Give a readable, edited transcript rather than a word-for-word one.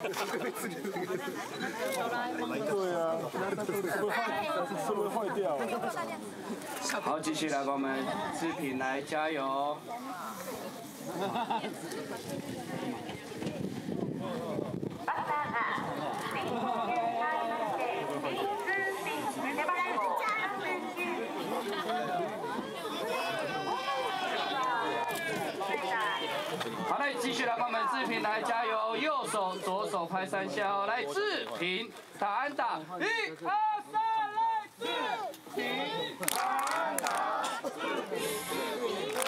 对啊，是不是坏掉？ 好，继续来帮我们志平来加油。好，来继续来帮我们志平来加油，右手左手拍3下哦，来志平打安打，1、2、3，来志平打安打。